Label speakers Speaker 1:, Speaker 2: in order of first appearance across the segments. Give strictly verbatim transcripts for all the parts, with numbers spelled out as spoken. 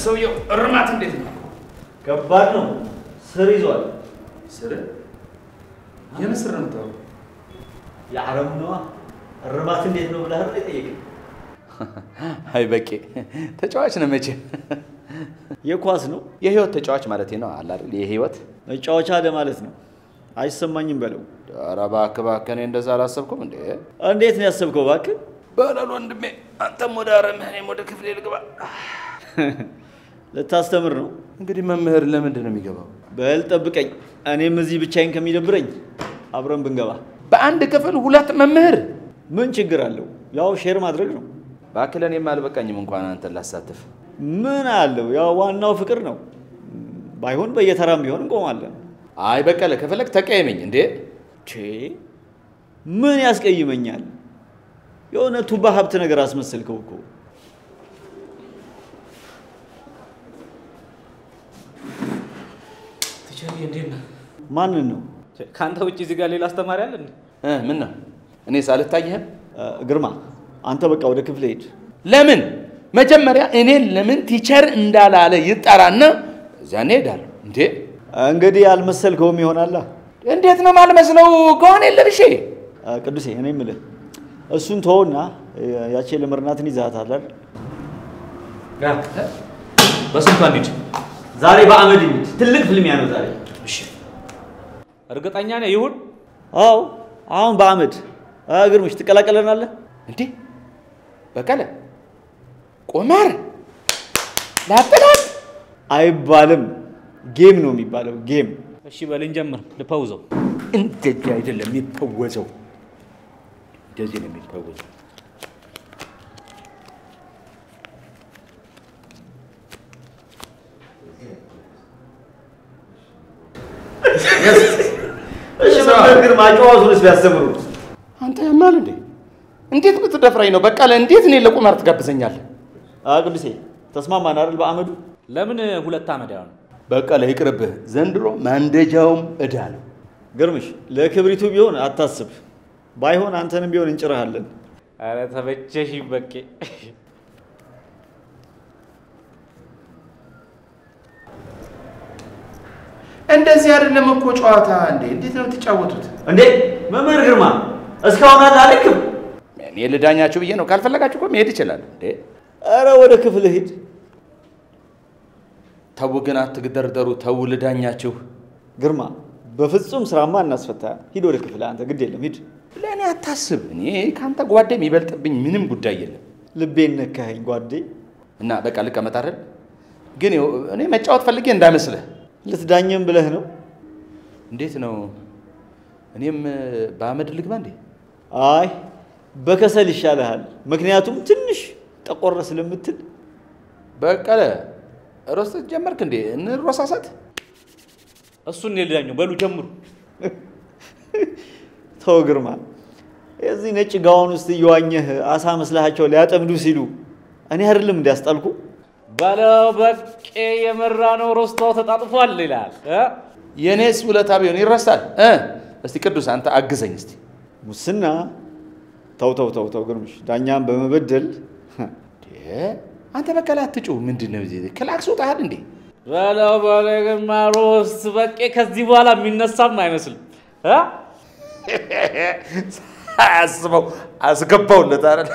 Speaker 1: የሰውየው እርማት እንዴት ነው?
Speaker 2: ከባድ ነው። ስር ይዟል።
Speaker 1: ስር? የምን ስር ነው የምታወራው?
Speaker 2: የዓረብ ነዋ። እርማት እንዴት ነው ብለህ አይደል የጠየቀኝ?
Speaker 1: አይ በቄ ተጫዋች ነው መቼ?
Speaker 2: የኳስ ነው
Speaker 1: የህይወት ተጫዋች ማለት ነው አለ አይደል? የህይወት
Speaker 2: መጫወቻ ለማለት ነው። አይሰማኝም በለው።
Speaker 1: ኧረ እባክህ እባክህ እኔ እንደዛ አላሰብኩም እንዴ።
Speaker 2: እንዴት ነው ያሰብከው እባክህ?
Speaker 1: በለው ወንድሜ አንተም ወደ አረምህ እኔም ወደ ክፍሌ ልግባ።
Speaker 2: ልታስተምር ነው?
Speaker 1: እንግዲህ መምህር ለምንድን ነው የሚገባው?
Speaker 2: በል ጠብቀኝ። እኔም እዚህ ብቻዬን ከሚደብረኝ አብረን ብንገባ።
Speaker 1: በአንድ ክፍል ሁለት መምህር
Speaker 2: ምን ችግር አለው? ያው ሼር ማድረግ ነው።
Speaker 1: እባክህ ለእኔም አልበቃኝም እንኳን አንተን ላሳትፍ።
Speaker 2: ምን አለው? ያው ዋናው ፍቅር ነው። ባይሆን በየተራም ቢሆን እንቆማለን።
Speaker 1: አይ በቀለ ከፈለክ ተቀየመኝ እንዴ።
Speaker 2: ቼ ምን ያስቀይመኛል? የሆነ ቱባ ሀብት ነገር አስመሰልከው እኮ።
Speaker 3: ተቸሪ እንዴት ነህ?
Speaker 2: ማንን ነው?
Speaker 3: ካንተ ውጪ እዚህ ጋር ሌላ አስተማሪ አለ እንዴ?
Speaker 1: እ ምን ነው? እኔ ሳልታየህም?
Speaker 2: ግርማ አንተ በቃ ወደ ክፍል ሄድ።
Speaker 1: ለምን? መጀመሪያ እኔን ለምን ቲቸር እንዳላለ ይጣራና እዚያ እንሄዳለን እንዴ።
Speaker 2: እንግዲህ አልመሰልከውም ይሆናል።
Speaker 1: እንዴት ነው ማልመስለው? ጋውን የለብሼ
Speaker 2: ቅዱሴ እኔ የምልህ እሱን ተውና ያቺ ለምርናትን ይዛታል አይደል?
Speaker 3: ጋ በስንቱ አንዲት
Speaker 2: ዛሬ በአመድ እንት ትልቅ ፍልሚያ ነው ዛሬ።
Speaker 3: እሺ እርግጠኛ ነህ ይሁን?
Speaker 2: አዎ አሁን በአመድ ግርምሽ ትቀላቀለናለህ
Speaker 1: እንዴ? በቀለ ቆማር ላጥላት
Speaker 2: አይባልም። ጌም ነው የሚባለው ጌም።
Speaker 3: እሺ በልን ጀምር ልፈውዘው።
Speaker 1: እንደዚህ አይደለም የሚፈወዘው፣ እንደዚህ ነው የሚፈወዘው።
Speaker 2: እሺ መምህር ማጫወቱንስ ቢያስተምሩ።
Speaker 1: አንተ ያማል እንዴ? እንዴት ብትደፍራኝ ነው? በቃ ለእንዴት እኔ ለቁማር ትጋብዘኛለህ?
Speaker 2: አዎ ቅዱሴ ተስማማን አይደል? በአመዱ
Speaker 3: ለምን ሁለት አመድ ያው?
Speaker 1: በቃ ለይቅርብህ። ዘንድሮ ማንደጃውም እዳ ነው።
Speaker 2: ግርምሽ ለክብሪቱ ቢሆን አታስብ። ባይሆን አንተንም ቢሆን እንጭራሃለን።
Speaker 3: አረ ተበቸሽ በቄ።
Speaker 1: እንደዚህ አይደለም እኮ ጨዋታ እንዴ! እንዴት ነው የምትጫወቱት
Speaker 2: እንዴ? መምህር ግርማ እስካሁን አላለክም?
Speaker 1: እኔ ልዳኛችሁ ብዬ ነው። ካልፈለጋችሁ እኮ መሄድ ይችላል እንዴ።
Speaker 2: አረ ወደ ክፍል ሂድ።
Speaker 1: ተው ግን አትግደርደሩ። ተው ልዳኛችሁ።
Speaker 2: ግርማ በፍጹም ስራማ እናስፈታ። ሂድ ወደ ክፍል አንተ። ግድ የለም ሂድ።
Speaker 1: ለእኔ አታስብ። እኔ ካንተ ጓዴ የሚበልጥብኝ ምንም ጉዳይ የለም።
Speaker 2: ልቤን ነካኸኝ ጓዴ።
Speaker 1: እና በቃ ልቀመጥ አይደል? ግን እኔ መጫወት ፈልጌ እንዳመስልህ።
Speaker 2: ልትዳኘም ብለህ ነው?
Speaker 1: እንዴት ነው? እኔም በአመድ ልግባ እንዴ?
Speaker 2: አይ በከሰል ይሻልሃል። ምክንያቱም ትንሽ ጠቆረ ስለምትል።
Speaker 1: በቀለ ሮስት ጀመርክ እንዴ? እንሮሳሳት።
Speaker 3: እሱን ልዳኘው በሉ ጀምሩ።
Speaker 2: ተው ግርማ፣ የዚህ ነጭ ጋውን ውስጥ እየዋኘህ አሳ መስላቸው ሊያጠምዱ ሲሉ እኔ አይደለም እንዲያስጣልኩ
Speaker 3: ባለው በቄ የመራ ነው ሮስታው ተጣጥፏል ይላል እ
Speaker 1: የኔስ ውለታ ቢሆን ይረሳል እ እስቲ ቅዱስ አንተ አግዘኝ እስቲ።
Speaker 2: ሙስና ተው ተው ተው ተው ግርምሽ፣ ዳኛም በመበደል
Speaker 1: አንተ በቀለ አትጩ። ምንድነው እዚህ ክላክስ ወጣሃል እንዴ?
Speaker 3: ባለው ባለግማ ሮስት በቄ ከዚህ በኋላ የሚነሳም አይመስልም እ
Speaker 1: አስበው አስገባውለት አይደል?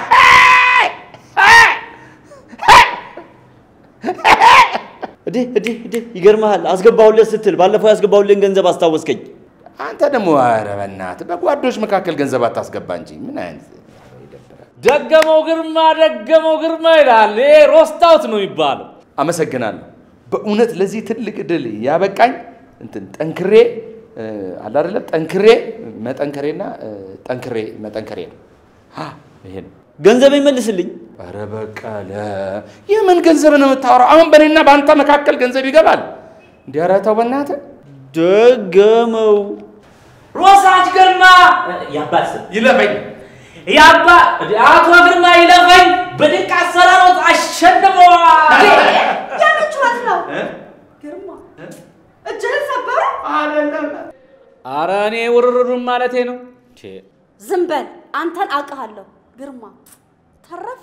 Speaker 2: እዴ እዴ እዴ ይገርምሃል። አስገባውለት ስትል ባለፈው ያስገባውልን ገንዘብ አስታወስከኝ።
Speaker 1: አንተ ደግሞ ኧረ በእናትህ በጓዶች መካከል ገንዘብ አታስገባ እንጂ ምን አይነት
Speaker 3: ደገመው ግርማ ደገመው ግርማ ይላል። ይሄ ሮስታውት ነው የሚባለው።
Speaker 1: አመሰግናለሁ። በእውነት ለዚህ ትልቅ ድል ያበቃኝ እንትን ጠንክሬ አለ አይደለም ጠንክሬ መጠንከሬና ጠንክሬ መጠንከሬ ነው። አ ይሄ ነው።
Speaker 2: ገንዘብ ይመልስልኝ።
Speaker 1: ኧረ በቀለ የምን ገንዘብ ነው የምታወራው? አሁን በእኔና በአንተ መካከል ገንዘብ ይገባል እንዴ? ኧረ ተው በእናትህ።
Speaker 2: ደገመው
Speaker 4: ሮሳጅ ግርማ ያባስ
Speaker 1: ይለፈኝ
Speaker 4: ያባ አቶ ግርማ ይለፈኝ በድንቅ አሰራሮት አሸንፈዋል።
Speaker 5: ያንቺ ወት ነው ግርማ እጅህን ሰበረ
Speaker 1: አይደለም።
Speaker 3: ኧረ እኔ ውርርሩን ማለቴ ነው።
Speaker 5: ዝም በል አንተን አውቃለሁ። ግርማ ተረፍክ።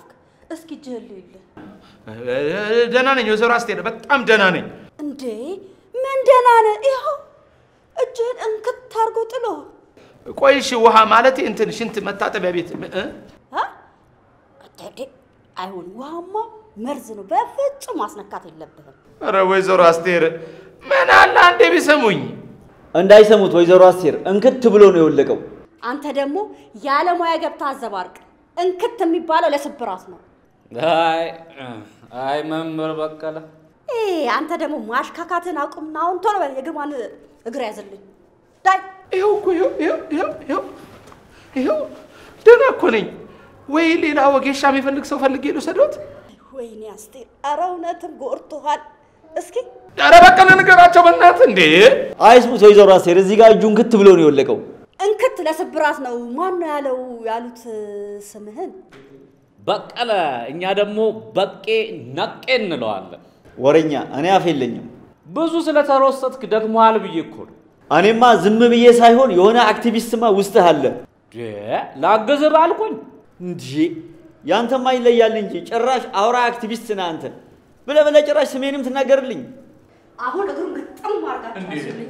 Speaker 5: እስኪ ጀልል
Speaker 1: ደህና ነኝ ወይዘሮ አስቴር በጣም ደህና ነኝ
Speaker 5: እንዴ ምን ደህና ነህ ይኸው እጅህን እንክት አድርጎ ጥሎ
Speaker 1: ቆይሽ ውሃ ማለት እንትን ሽንት መታጠቢያ ቤት እ
Speaker 5: አ አታዴ አይሁን ውሃማ መርዝ ነው በፍጹም ማስነካት የለብህም
Speaker 1: ኧረ ወይዘሮ አስቴር ምን አለ አንዴ ቢሰሙኝ
Speaker 2: እንዳይሰሙት ወይዘሮ አስቴር እንክት ብሎ ነው የወለቀው
Speaker 5: አንተ ደግሞ ያለ ሙያ ገብታ አዘባርቅ እንክት የሚባለው ለስብራት ነው
Speaker 3: አይ አይ መምህር በቀለ
Speaker 5: እ አንተ ደግሞ ማሽካካትን አቁምና አሁን ቶሎ በል የግርማን እግር ያዝልኝ ዳይ
Speaker 1: ይኸው እኮ ይኸው ይኸው ይኸው ይኸው ደህና እኮ ነኝ ወይ ሌላ ወጌሻ የሚፈልግ ሰው ፈልጌ ልውሰዶት
Speaker 5: ወይኔ አስቴር ኧረ እውነትም ጎርቶሃል እስኪ
Speaker 1: ኧረ በቀለ ንገራቸው በእናትህ እንዴ
Speaker 2: አይስሙት ወይዘሮ አስቴር እዚህ ጋር እጁን ክት ብሎ ነው የወለቀው
Speaker 5: እንክት ለስብራት ነው ማን ነው ያለው ያሉት ስምህን
Speaker 3: በቀለ እኛ ደግሞ በቄ ነቄ እንለዋለን
Speaker 2: ወሬኛ እኔ አፍ የለኝም
Speaker 3: ብዙ ስለተሮሰትክ ደክሞሃል ብዬ እኮ ነው
Speaker 2: እኔማ ዝም ብዬ ሳይሆን የሆነ አክቲቪስትማ ውስጥ አለ
Speaker 3: እ ላገዝ ባልኩኝ
Speaker 2: እንዴ ያንተማ ይለያል እንጂ ጭራሽ አውራ አክቲቪስት ነህ አንተ ብለ በለ ጭራሽ ስሜንም ትናገርልኝ
Speaker 5: አሁን እግሩን ግጥም አድርጋችሁ አስልኝ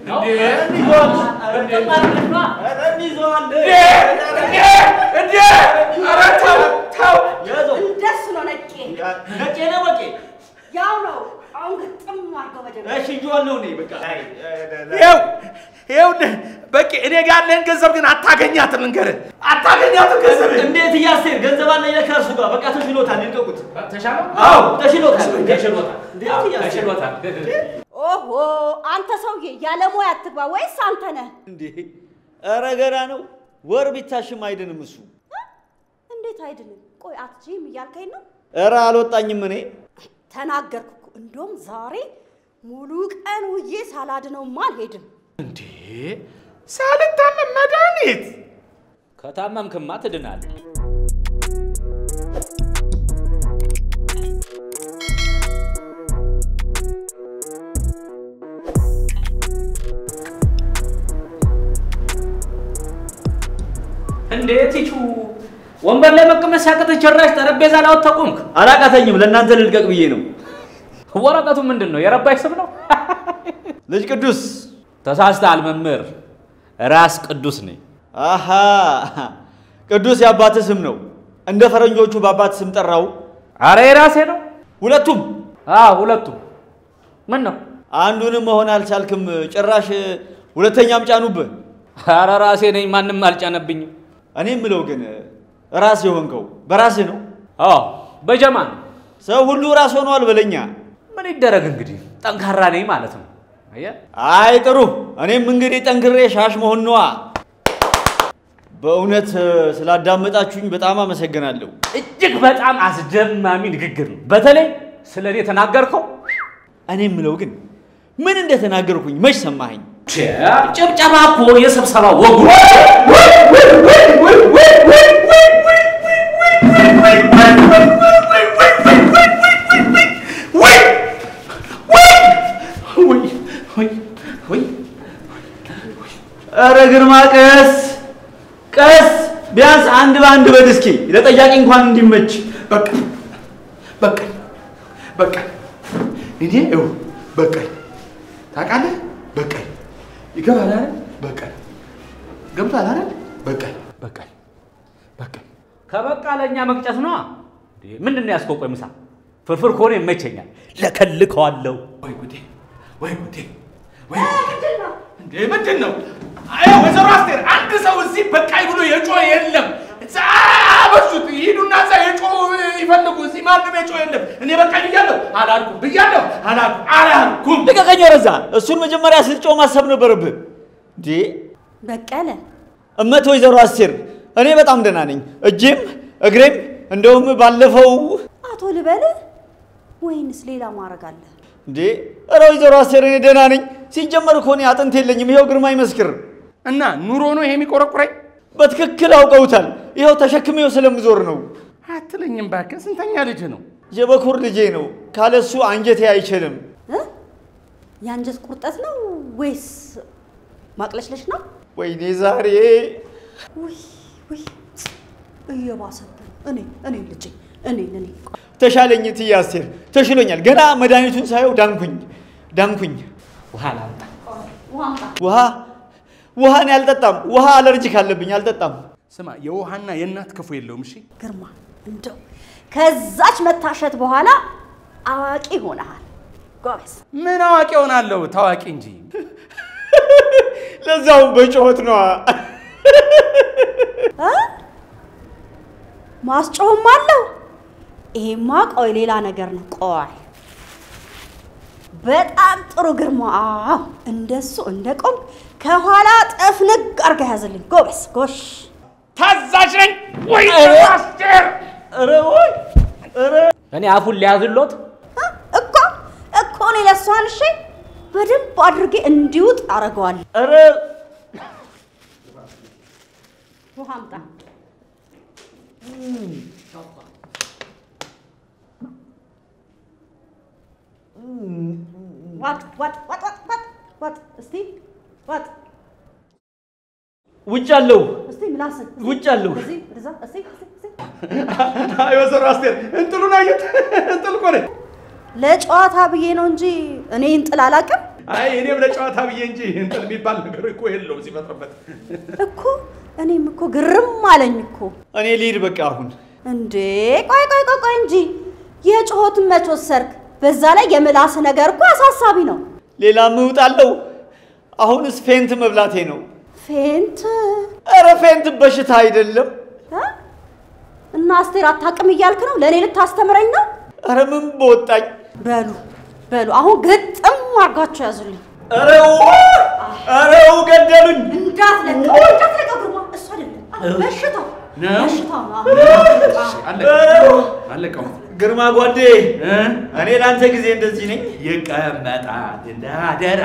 Speaker 1: እንዴ ኧረ ተው ተው
Speaker 5: እንደሱ ነው ነቄ
Speaker 2: ነቄ ነው በቄ
Speaker 5: ያው ነው አሁን ግጥም አድርገው መጀመሪያ
Speaker 2: እሺ ጆአለው ነኝ በቃ
Speaker 1: ይኸው ይኸው በቃ እኔ ጋር ያለህን ገንዘብ ግን አታገኛትም እንገርህ አታገኛትም ገንዘብ
Speaker 2: እንዴት እያስቴር ገንዘብ አለ ይለካሱ ጋር በቃ ተሽሎታል ይልቀቁት
Speaker 3: ተሻለ
Speaker 2: አዎ ተሽሎታል
Speaker 3: ተሽሎታል ተሽሎታል
Speaker 5: ኦሆ አንተ ሰውዬ ያለ ሙያ አትግባ ወይስ አንተ ነህ
Speaker 2: እንዴ ኧረ ገና ነው ወር ቢታሽም አይድንም እሱ
Speaker 5: እንዴት አይድንም ቆይ አትጂም እያልከኝ ነው
Speaker 2: ኧረ አልወጣኝም እኔ
Speaker 5: ተናገርኩ እንደውም ዛሬ ሙሉ ቀን ውዬ ሳላድነውማ አልሄድም
Speaker 1: እንዴ ሳልታመም መድኃኒት
Speaker 3: ከታመምክማ ትድናለህ እንዴት ይቹ ወንበር ላይ መቀመጥ ሲያቅትህ ጭራሽ ጠረጴዛ ላይ አወጣቆምክ
Speaker 2: አላቃተኝም ለእናንተ ልልቀቅ ብዬ ነው
Speaker 3: ወረቀቱ ምንድነው የረባሽ ስም ነው
Speaker 2: ልጅ ቅዱስ
Speaker 3: ተሳስተሃል መምህር ራስ ቅዱስ ነኝ
Speaker 2: አሃ ቅዱስ የአባትህ ስም ነው እንደ ፈረንጆቹ በአባትህ ስም ጠራው
Speaker 3: አረ የራሴ ነው
Speaker 2: ሁለቱም
Speaker 3: አዎ ሁለቱም ምን ነው
Speaker 2: አንዱንም መሆን አልቻልክም ጭራሽ ሁለተኛም ጫኑብህ
Speaker 3: አረ ራሴ ነኝ ማንንም አልጫነብኝም
Speaker 2: እኔ ምለው ግን ራስ የሆንከው በራስህ ነው
Speaker 3: አዎ በጀማን
Speaker 2: ሰው ሁሉ ራስ ሆኗል በለኛ
Speaker 3: ምን ይደረግ እንግዲህ ጠንካራ ነኝ ማለት ነው አያ
Speaker 2: አይ ጥሩ እኔም እንግዲህ ጠንክሬ ሻሽ መሆን ነዋ በእውነት ስላዳመጣችሁኝ በጣም አመሰግናለሁ
Speaker 3: እጅግ በጣም አስደማሚ ንግግር ነው በተለይ ስለኔ ተናገርከው
Speaker 2: እኔ ምለው ግን ምን እንደተናገርኩኝ መች ሰማኸኝ
Speaker 3: ጭብጨባ እኮ የስብሰባ ወጉ
Speaker 2: ኧረ ግርማ ቀስ ቀስ ቢያንስ አንድ በአንድ በል እስኪ ለጠያቂ እንኳን እንዲመች
Speaker 1: በቃ በቃ በቃ እኔ እው በቃ ታውቃለህ በቃ ይገባል አይደል በቃ ገብቷል አይደል በቃ በቃ በቃ
Speaker 3: ከበቃ ለኛ መቅጨት ነው ምንድነው ያስቆቆይ ምሳ ፍርፍር ኮኔ ይመቸኛል ለከልከዋለሁ
Speaker 1: ወይ ጉዴ ወይ ጉዴ ወይ እንዴ ምንድነው አይ ወይዘሮ አስቴር አንድ ሰው እዚህ በቃይ ብሎ የጮህ የለም ዛበሱት ይሄዱና ዛ የጮህ ይፈልጉ እዚህ ማንም የጮህ የለም እኔ በቃኝ ብያለሁ አላልኩም ብያለሁ አላልኩም አላልኩም
Speaker 2: ልቀቀኝ ወረዛ እሱን መጀመሪያ ስትጮህ ማሰብ ነበረብህ እንዴ
Speaker 5: በቀለ
Speaker 2: እመት ወይዘሮ አስቴር እኔ በጣም ደህና ነኝ እጄም እግሬም እንደውም ባለፈው
Speaker 5: አቶ ልበል ወይንስ ሌላ ማረግ አለ
Speaker 2: እንዴ ኧረ ወይዘሮ አስቴር እኔ ደህና ነኝ ሲጀመር እኮ እኔ አጥንት የለኝም ይሄው ግርማ ይመስክር
Speaker 1: እና ኑሮ ነው ይሄ የሚቆረቁረኝ
Speaker 2: በትክክል አውቀውታል ይሄው ተሸክሜው ስለምዞር ነው
Speaker 1: አትለኝም እባክህ ስንተኛ ልጅ ነው
Speaker 2: የበኩር ልጄ ነው ካለሱ አንጀቴ አይችልም
Speaker 5: እ ያንጀት ቁርጠት ነው ወይስ ማቅለሽለሽ ነው
Speaker 2: ወይኔ ዛሬ
Speaker 5: ውይ ውይ እየባሰብኝ እኔ እኔ ልጄ እኔ እኔ
Speaker 2: ተሻለኝ እትዬ አስቴር ተሽሎኛል ገና መድኃኒቱን ሳየው ዳንኩኝ ዳንኩኝ
Speaker 3: ውሃ ላምጣ
Speaker 2: ውሃ ውሃን ያልጠጣም ውሃ አለርጂክ አለብኝ አልጠጣም
Speaker 1: ስማ የውሃና የእናት ክፉ የለውም እሺ
Speaker 5: ግርማ እንደው ከዛች መታሸት በኋላ አዋቂ ሆነሃል ጎበዝ
Speaker 1: ምን አዋቂ ሆናለሁ ታዋቂ እንጂ
Speaker 2: ለዛው በጮት ነው
Speaker 5: አ ማስጮህም አለው ይሄማ ቆይ ሌላ ነገር ነው ቆይ በጣም ጥሩ ግርማ አዎ እንደሱ እንደቆም ከኋላ ጠፍንግ አርጋ ያዘልኝ ጎበዝ ጎሽ
Speaker 1: ታዛዥ ነኝ ወይ አስቴር
Speaker 2: ኧረ ወይ ኧረ
Speaker 3: እኔ አፉን ሊያዝሎት
Speaker 5: እኮ እኮ ነው ለሷን እሺ በደንብ አድርጌ እንዲውጥ አረጋዋለሁ
Speaker 2: ኧረ
Speaker 5: ውሃምጣ ዋት ዋት ዋት ዋት ዋት እስቲ ዋት
Speaker 2: ውጭ አለው
Speaker 5: እስቲ ምላስን
Speaker 2: ውጭ አለው
Speaker 5: እስቲ እዛ እስቲ እስቲ
Speaker 1: አይ ወይዘሮ አስቴር እንጥሉን አየት እንጥል እኮ ነኝ
Speaker 5: ለጨዋታ ብዬ ነው እንጂ እኔ እንጥል አላውቅም
Speaker 1: አይ እኔም ለጨዋታ ብዬ እንጂ እንጥል የሚባል ነገር እኮ የለውም ሲፈጥርበት
Speaker 5: እኮ እኔም እኮ ግርም አለኝ እኮ
Speaker 2: እኔ ልሂድ በቃ አሁን
Speaker 5: እንዴ ቆይ ቆይ ቆይ ቆይ እንጂ የጮህትን መች ወሰርክ በዛ ላይ የምላስ ነገር እኮ አሳሳቢ ነው
Speaker 2: ሌላ ምውጣለው አሁንስ ፌንት መብላቴ ነው
Speaker 5: ፌንት
Speaker 2: ኧረ ፌንት በሽታ አይደለም
Speaker 5: እና አስቴር አታውቅም እያልክ ነው ለኔ ልታስተምረኝ ነው
Speaker 2: ኧረ ምን በወጣኝ
Speaker 5: በሉ በሉ አሁን ግጥም አርጋችሁ ያዙልኝ
Speaker 2: ኧረ ኧረ ገደሉኝ
Speaker 5: እንዳትለቀው እንዳትለቀው ግርማ እሱ አይደለም በሽታው በሽታው
Speaker 1: አለቀው አለቀው
Speaker 2: ግርማ ጓዴ እኔ ላንተ ጊዜ እንደዚህ ነኝ
Speaker 1: ይቀመጣል እንዳደራ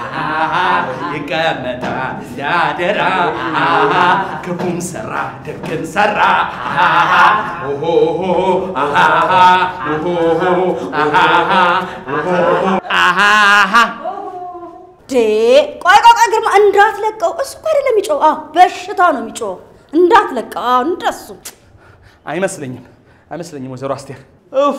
Speaker 1: ይቀመጣል እንዳደራ ክፉም ሰራ ደግም ሰራ ኦሆ አሃ ኦሆ አሃ
Speaker 5: ዴ ቆይ ቆይ ቆይ ግርማ እንዳትለቀው እሱ እኮ አይደለም የሚጮህ አዎ በሽታው ነው የሚጮህ እንዳትለቀው አዎ እንደሱ
Speaker 1: አይመስለኝም አይመስለኝም ወይዘሮ አስቴር
Speaker 2: ኡፍ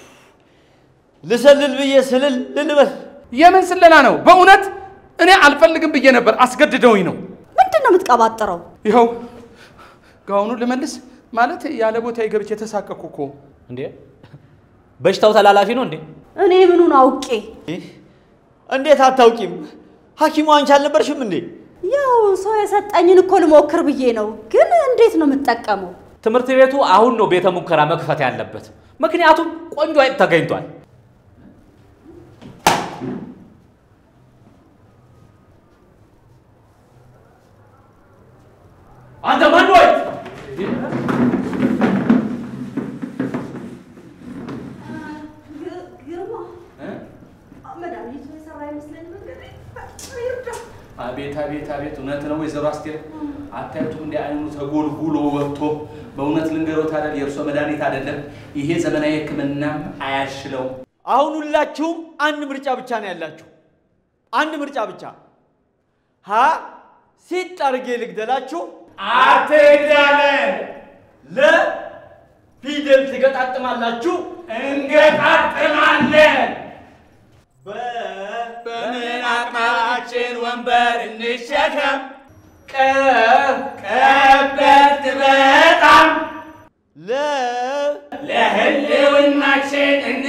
Speaker 2: ልሰልል ብዬ ስልል ልልበል
Speaker 1: የምን ስለላ ነው በእውነት እኔ አልፈልግም ብዬ ነበር አስገድደውኝ ነው
Speaker 5: ምንድነው የምትቀባጥረው
Speaker 1: ይኸው ጋውኑን ልመልስ ማለት ያለ ቦታ ይገብቼ ተሳቀኩ እኮ
Speaker 3: እንዴ በሽታው ተላላፊ ነው እንዴ
Speaker 5: እኔ ምኑን አውቄ
Speaker 2: እንዴት አታውቂም ሐኪሙ አንቺ አልነበርሽም እንዴ
Speaker 5: ያው ሰው የሰጠኝን እኮ ልሞክር ብዬ ነው ግን እንዴት ነው የምትጠቀመው
Speaker 3: ትምህርት ቤቱ አሁን ነው ቤተ ሙከራ መክፈት ያለበት ምክንያቱም ቆንጆ አይጥ ተገኝቷል አንተ ማን ነው
Speaker 1: አቤት አቤት አቤት እውነት ነው ወይዘሮ አስቴር አታዩትም እንደ አይኑ ተጎልጉሎ ወጥቶ በእውነት ልንገሮት አይደል የእርሶ መድኃኒት አይደለም ይሄ ዘመናዊ ህክምናም አያሽለው
Speaker 2: አሁን ሁላችሁም አንድ ምርጫ ብቻ ነው ያላችሁ አንድ ምርጫ ብቻ ሀ ሲጥ አድርጌ ልግደላችሁ
Speaker 1: አትግደለን
Speaker 2: ለ ፊደል ትገጣጥማላችሁ
Speaker 1: እንገጣጥማለን
Speaker 2: በምን
Speaker 1: አቅማችን ወንበር እንሸከም ቀበጥ በጣም
Speaker 2: ለ
Speaker 1: ለህልውናችን